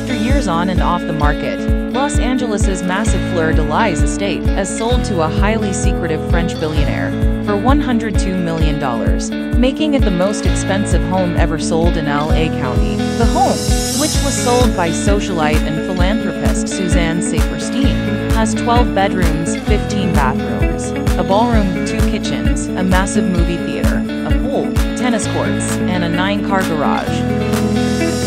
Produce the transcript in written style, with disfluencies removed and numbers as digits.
After years on and off the market, Los Angeles' massive Fleur De Lys estate has sold to a highly secretive French billionaire for $102 million, making it the most expensive home ever sold in LA County. The home, which was sold by socialite and philanthropist Suzanne Saperstein, has 12 bedrooms, 15 bathrooms, a ballroom, 2 kitchens, a massive movie theater, a pool, tennis courts, and a 9-car garage.